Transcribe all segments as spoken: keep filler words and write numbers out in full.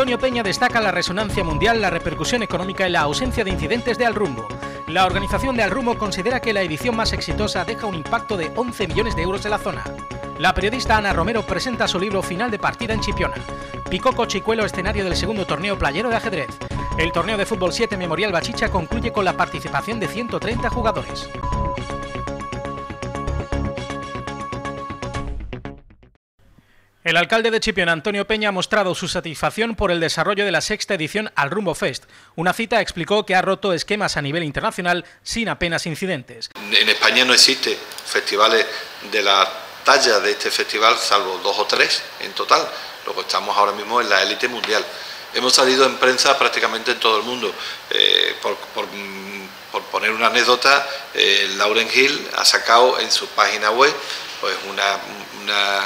Antonio Peña destaca la resonancia mundial, la repercusión económica y la ausencia de incidentes de Al Rumbo. La organización de Al Rumbo considera que la edición más exitosa deja un impacto de once millones de euros en la zona. La periodista Ana Romero presenta su libro Final de partida en Chipiona. Picoco Chicuelo, escenario del segundo torneo playero de ajedrez. El torneo de fútbol siete Memorial Bachicha concluye con la participación de ciento treinta jugadores. El alcalde de Chipiona, Antonio Peña, ha mostrado su satisfacción por el desarrollo de la sexta edición Al Rumbo Fest. Una cita explicó que ha roto esquemas a nivel internacional sin apenas incidentes. En España no existe festivales de la talla de este festival, salvo dos o tres en total. Luego estamos ahora mismo en la élite mundial. Hemos salido en prensa prácticamente en todo el mundo. Eh, por, por, por poner una anécdota, eh, Lauryn Hill ha sacado en su página web pues una... una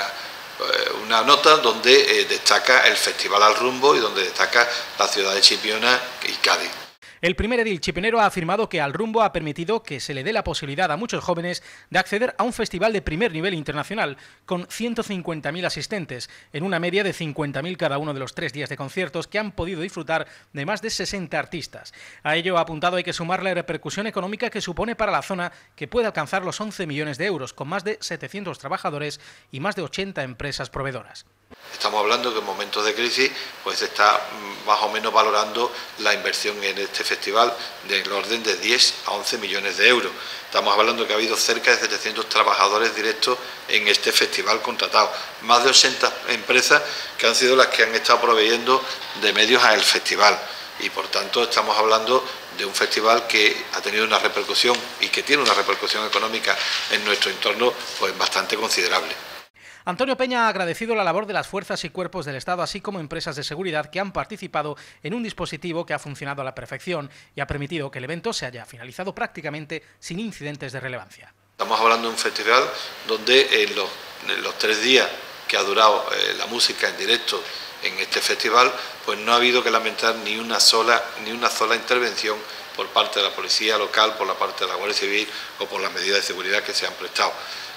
una nota donde eh, destaca el Festival Al Rumbo y donde destaca la ciudad de Chipiona y Cádiz. El primer edil chipionero ha afirmado que Al Rumbo ha permitido que se le dé la posibilidad a muchos jóvenes de acceder a un festival de primer nivel internacional, con ciento cincuenta mil asistentes, en una media de cincuenta mil cada uno de los tres días de conciertos que han podido disfrutar de más de sesenta artistas. A ello, ha apuntado, hay que sumar la repercusión económica que supone para la zona, que puede alcanzar los once millones de euros, con más de setecientos trabajadores y más de ochenta empresas proveedoras. Estamos hablando que en momentos de crisis pues se está más o menos valorando la inversión en este festival del orden de diez a once millones de euros. Estamos hablando que ha habido cerca de setecientos trabajadores directos en este festival contratados, más de ochenta empresas que han sido las que han estado proveyendo de medios al festival, y por tanto estamos hablando de un festival que ha tenido una repercusión y que tiene una repercusión económica en nuestro entorno pues bastante considerable. Antonio Peña ha agradecido la labor de las fuerzas y cuerpos del Estado, así como empresas de seguridad que han participado en un dispositivo que ha funcionado a la perfección y ha permitido que el evento se haya finalizado prácticamente sin incidentes de relevancia. Estamos hablando de un festival donde en los, en los tres días que ha durado eh, la música en directo en este festival, pues no ha habido que lamentar ni una sola, ni una sola intervención por parte de la policía local, por la parte de la Guardia Civil o por las medidas de seguridad que se han prestado.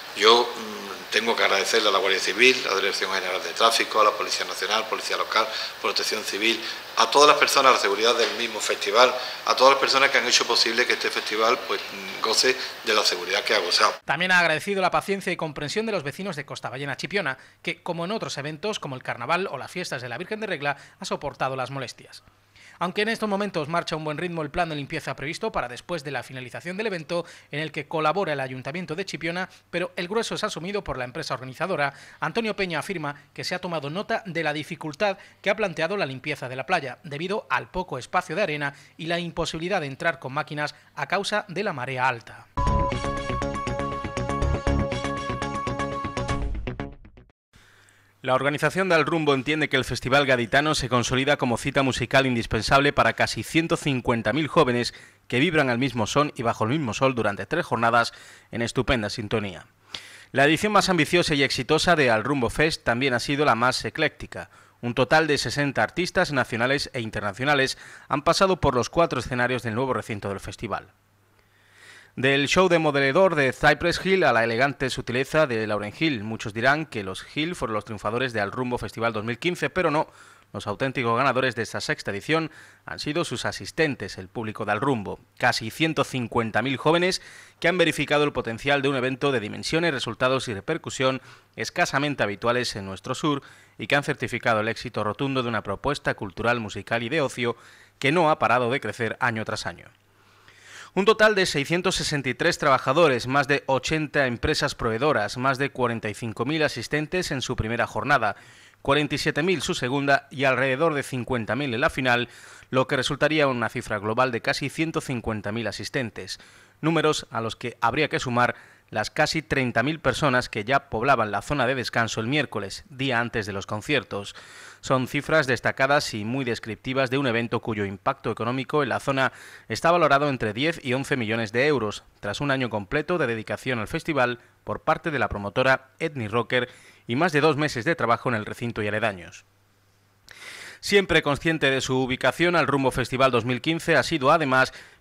Yo mmm, tengo que agradecerle a la Guardia Civil, a la Dirección General de Tráfico, a la Policía Nacional, Policía Local, Protección Civil, a todas las personas, a la seguridad del mismo festival, a todas las personas que han hecho posible que este festival pues goce de la seguridad que ha gozado. También ha agradecido la paciencia y comprensión de los vecinos de Costaballena Chipiona, que, como en otros eventos como el Carnaval o las fiestas de la Virgen de Regla, ha soportado las molestias. Aunque en estos momentos marcha a un buen ritmo el plan de limpieza previsto para después de la finalización del evento, en el que colabora el Ayuntamiento de Chipiona, pero el grueso es asumido por la empresa organizadora, Antonio Peña afirma que se ha tomado nota de la dificultad que ha planteado la limpieza de la playa, debido al poco espacio de arena y la imposibilidad de entrar con máquinas a causa de la marea alta. La organización de Al Rumbo entiende que el Festival Gaditano se consolida como cita musical indispensable para casi ciento cincuenta mil jóvenes que vibran al mismo son y bajo el mismo sol durante tres jornadas en estupenda sintonía. La edición más ambiciosa y exitosa de Al Rumbo Fest también ha sido la más ecléctica. Un total de sesenta artistas nacionales e internacionales han pasado por los cuatro escenarios del nuevo recinto del festival. Del show de modelador de Cypress Hill a la elegante sutileza de Lauryn Hill. Muchos dirán que los Hill fueron los triunfadores de Al Rumbo Festival dos mil quince, pero no. Los auténticos ganadores de esta sexta edición han sido sus asistentes, el público de Al Rumbo. Casi ciento cincuenta mil jóvenes que han verificado el potencial de un evento de dimensiones, resultados y repercusión escasamente habituales en nuestro sur y que han certificado el éxito rotundo de una propuesta cultural, musical y de ocio que no ha parado de crecer año tras año. Un total de seiscientos sesenta y tres trabajadores, más de ochenta empresas proveedoras, más de cuarenta y cinco mil asistentes en su primera jornada, cuarenta y siete mil su segunda y alrededor de cincuenta mil en la final, lo que resultaría una cifra global de casi ciento cincuenta mil asistentes, números a los que habría que sumar las casi treinta mil personas que ya poblaban la zona de descanso el miércoles, día antes de los conciertos. Son cifras destacadas y muy descriptivas de un evento cuyo impacto económico en la zona está valorado entre diez y once millones de euros, tras un año completo de dedicación al festival por parte de la promotora Ethnic Rocker y más de dos meses de trabajo en el recinto y aledaños. Siempre consciente de su ubicación, Al Rumbo Festival dos mil quince ha sido además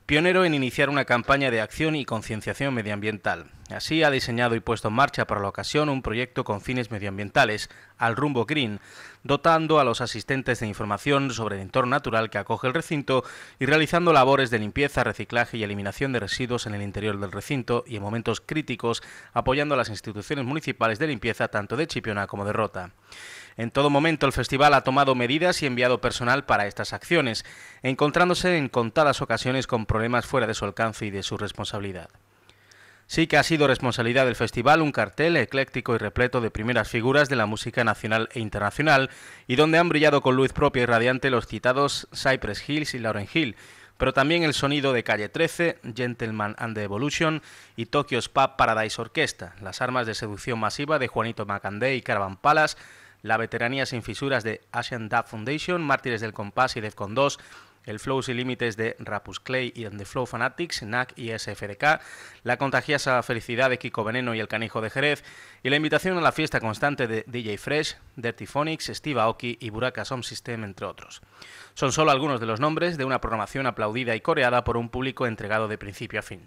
pionero en iniciar una campaña de acción y concienciación medioambiental. Así ha diseñado y puesto en marcha para la ocasión un proyecto con fines medioambientales, Al Rumbo Green, dotando a los asistentes de información sobre el entorno natural que acoge el recinto y realizando labores de limpieza, reciclaje y eliminación de residuos en el interior del recinto y en momentos críticos apoyando a las instituciones municipales de limpieza tanto de Chipiona como de Rota. En todo momento el festival ha tomado medidas y enviado personal para estas acciones, encontrándose en contadas ocasiones con problemas fuera de su alcance y de su responsabilidad. Sí que ha sido responsabilidad del festival un cartel ecléctico y repleto de primeras figuras de la música nacional e internacional y donde han brillado con luz propia y radiante los citados Cypress Hills y Lauryn Hill, pero también el sonido de Calle trece, Gentleman and the Evolution y Tokyo's Pub Paradise Orquesta, las armas de seducción masiva de Juanito Macandé y Caravan Palace, la veteranía sin fisuras de Asian Dub Foundation, Mártires del Compás y Defcon dos, el Flow sin límites de Rapus Clay y The Flow Fanatics, N A C y S F D K, la contagiosa felicidad de Kiko Veneno y el Canijo de Jerez, y la invitación a la fiesta constante de D J Fresh, Dirty Phonics, Steve Aoki y Buraka Sound System, entre otros. Son solo algunos de los nombres de una programación aplaudida y coreada por un público entregado de principio a fin.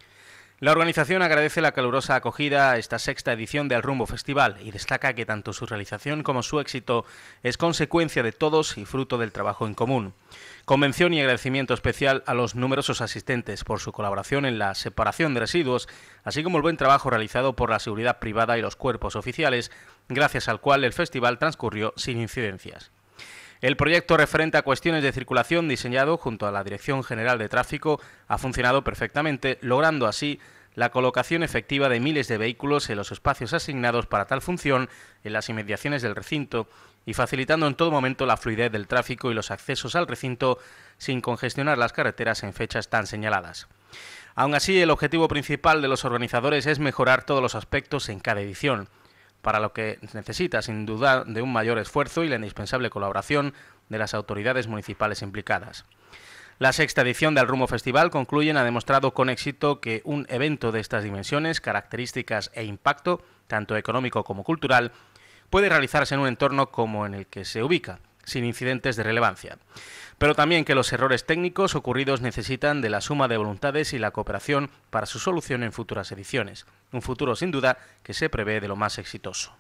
La organización agradece la calurosa acogida a esta sexta edición de Al Rumbo Festival y destaca que tanto su realización como su éxito es consecuencia de todos y fruto del trabajo en común. Convención y agradecimiento especial a los numerosos asistentes por su colaboración en la separación de residuos, así como el buen trabajo realizado por la seguridad privada y los cuerpos oficiales, gracias al cual el festival transcurrió sin incidencias. El proyecto referente a cuestiones de circulación diseñado junto a la Dirección General de Tráfico ha funcionado perfectamente, logrando así la colocación efectiva de miles de vehículos en los espacios asignados para tal función en las inmediaciones del recinto y facilitando en todo momento la fluidez del tráfico y los accesos al recinto sin congestionar las carreteras en fechas tan señaladas. Aún así, el objetivo principal de los organizadores es mejorar todos los aspectos en cada edición, para lo que necesita sin duda de un mayor esfuerzo y la indispensable colaboración de las autoridades municipales implicadas. La sexta edición del Al Rumbo Festival concluyen ha demostrado con éxito que un evento de estas dimensiones, características e impacto, tanto económico como cultural, puede realizarse en un entorno como en el que se ubica, sin incidentes de relevancia, pero también que los errores técnicos ocurridos necesitan de la suma de voluntades y la cooperación para su solución en futuras ediciones, un futuro sin duda que se prevé de lo más exitoso.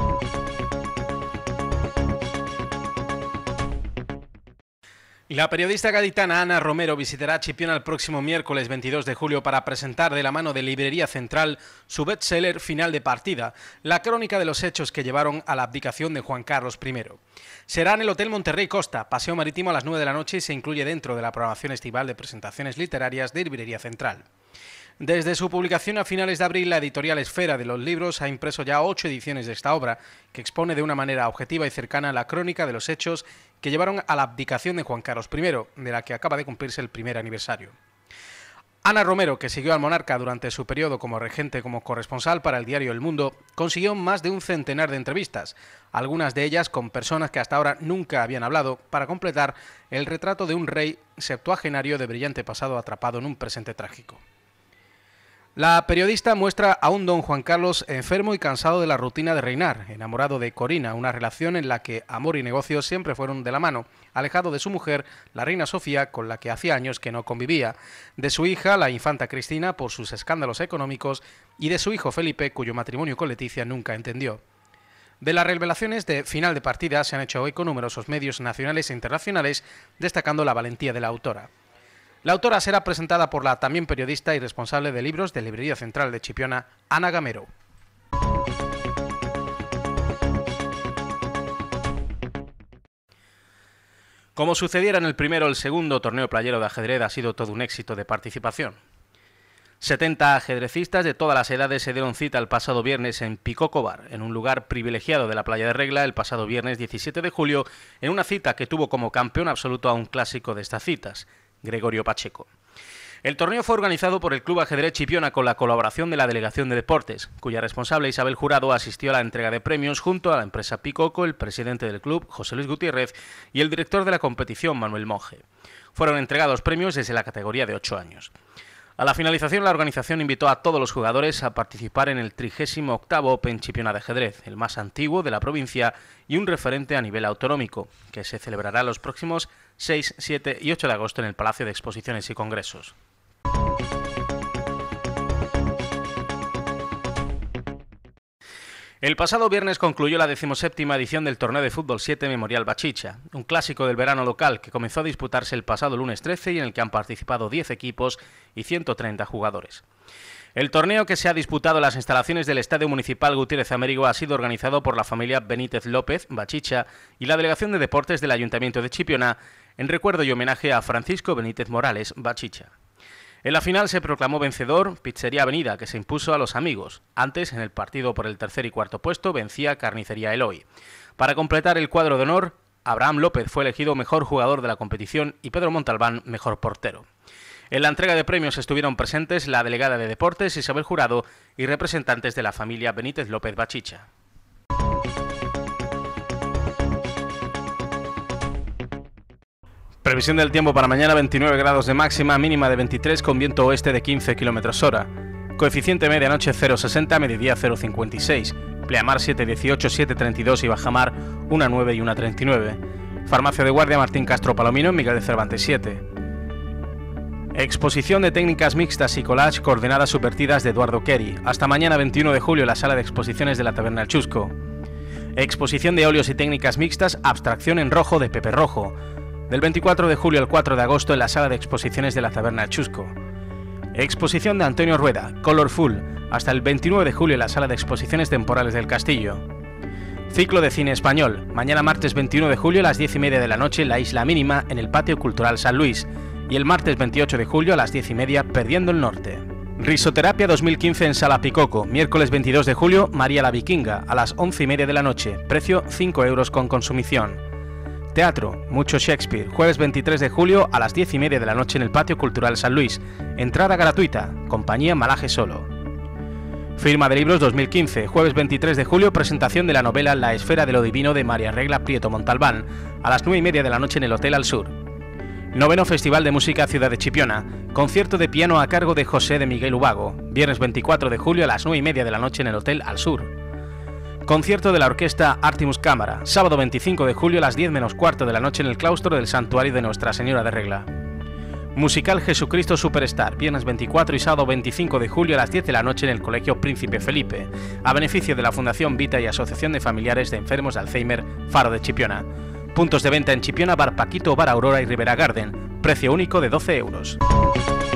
La periodista gaditana Ana Romero visitará Chipiona el próximo miércoles veintidós de julio para presentar de la mano de Librería Central su bestseller Final de Partida, la crónica de los hechos que llevaron a la abdicación de Juan Carlos primero. Será en el Hotel Monterrey Costa, Paseo Marítimo a las nueve de la noche y se incluye dentro de la programación estival de presentaciones literarias de Librería Central. Desde su publicación a finales de abril, la editorial Esfera de los Libros ha impreso ya ocho ediciones de esta obra, que expone de una manera objetiva y cercana la crónica de los hechos que llevaron a la abdicación de Juan Carlos primero, de la que acaba de cumplirse el primer aniversario. Ana Romero, que siguió al monarca durante su periodo como regente como corresponsal para el diario El Mundo, consiguió más de un centenar de entrevistas, algunas de ellas con personas que hasta ahora nunca habían hablado, para completar el retrato de un rey septuagenario de brillante pasado atrapado en un presente trágico. La periodista muestra a un don Juan Carlos enfermo y cansado de la rutina de reinar, enamorado de Corina, una relación en la que amor y negocios siempre fueron de la mano, alejado de su mujer, la reina Sofía, con la que hacía años que no convivía, de su hija, la infanta Cristina, por sus escándalos económicos, y de su hijo Felipe, cuyo matrimonio con Leticia nunca entendió. De las revelaciones de Final de Partida se han hecho eco numerosos medios nacionales e internacionales, destacando la valentía de la autora. La autora será presentada por la también periodista y responsable de libros de Librería Central de Chipiona, Ana Gamero. Como sucediera en el primero, el segundo torneo playero de ajedrez ha sido todo un éxito de participación. setenta ajedrecistas de todas las edades se dieron cita el pasado viernes en Picoko Bar, en un lugar privilegiado de la Playa de Regla, el pasado viernes diecisiete de julio, en una cita que tuvo como campeón absoluto a un clásico de estas citas, Gregorio Pacheco. El torneo fue organizado por el Club Ajedrez Chipiona con la colaboración de la Delegación de Deportes, cuya responsable Isabel Jurado asistió a la entrega de premios junto a la empresa Picoco, el presidente del club, José Luis Gutiérrez, y el director de la competición, Manuel Monge. Fueron entregados premios desde la categoría de ocho años. A la finalización, la organización invitó a todos los jugadores a participar en el trigésimo octavo Open Chipiona de ajedrez, el más antiguo de la provincia y un referente a nivel autonómico, que se celebrará los próximos seis, siete y ocho de agosto en el Palacio de Exposiciones y Congresos. El pasado viernes concluyó la decimoséptima edición del Torneo de Fútbol siete Memorial Bachicha, un clásico del verano local que comenzó a disputarse el pasado lunes trece y en el que han participado diez equipos y ciento treinta jugadores. El torneo, que se ha disputado en las instalaciones del Estadio Municipal Gutiérrez Amérigo, ha sido organizado por la familia Benítez López Bachicha y la Delegación de Deportes del Ayuntamiento de Chipiona, en recuerdo y homenaje a Francisco Benítez Morales Bachicha. En la final se proclamó vencedor Pizzería Avenida, que se impuso a los amigos. Antes, en el partido por el tercer y cuarto puesto, vencía Carnicería Eloy. Para completar el cuadro de honor, Abraham López fue elegido mejor jugador de la competición y Pedro Montalbán mejor portero. En la entrega de premios estuvieron presentes la delegada de Deportes, Isabel Jurado, y representantes de la familia Benítez López Bachicha. Previsión del tiempo para mañana: veintinueve grados de máxima, mínima de veintitrés con viento oeste de quince kilómetros hora. Coeficiente medianoche cero coma sesenta, mediodía cero coma cincuenta y seis. Pleamar siete coma dieciocho, siete coma treinta y dos y bajamar uno coma nueve y uno coma treinta y nueve. Farmacia de Guardia Martín Castro Palomino en Miguel de Cervantes siete. Exposición de técnicas mixtas y collage coordenadas subvertidas de Eduardo Keri. Hasta mañana veintiuno de julio en la sala de exposiciones de la Taberna El Chusco. Exposición de óleos y técnicas mixtas Abstracción en rojo de Pepe Rojo. Del veinticuatro de julio al cuatro de agosto en la sala de exposiciones de la Taberna El Chusco. Exposición de Antonio Rueda, Colorful, hasta el veintinueve de julio en la sala de exposiciones temporales del Castillo. Ciclo de cine español, mañana martes veintiuno de julio a las diez y media de la noche en la Isla Mínima en el Patio Cultural San Luis, y el martes veintiocho de julio a las diez y media Perdiendo el Norte. Risoterapia dos mil quince en Sala Picoco, miércoles veintidós de julio María la Vikinga a las once y media de la noche, precio cinco euros con consumición. Teatro, mucho Shakespeare, jueves veintitrés de julio a las diez y media de la noche en el Patio Cultural San Luis, entrada gratuita, compañía Malaje Solo. Firma de libros dos mil quince, jueves veintitrés de julio, presentación de la novela La Esfera de lo Divino de María Regla Prieto Montalbán, a las nueve y media de la noche en el Hotel Al Sur. Noveno Festival de Música Ciudad de Chipiona, concierto de piano a cargo de José de Miguel Ubago, viernes veinticuatro de julio a las nueve y media de la noche en el Hotel Al Sur. Concierto de la orquesta Artemus Cámara, sábado veinticinco de julio a las diez menos cuarto de la noche en el claustro del Santuario de Nuestra Señora de Regla. Musical Jesucristo Superstar, viernes veinticuatro y sábado veinticinco de julio a las diez de la noche en el Colegio Príncipe Felipe, a beneficio de la Fundación Vita y Asociación de Familiares de Enfermos de Alzheimer, Faro de Chipiona. Puntos de venta en Chipiona, Bar Paquito, Bar Aurora y Rivera Garden, precio único de doce euros.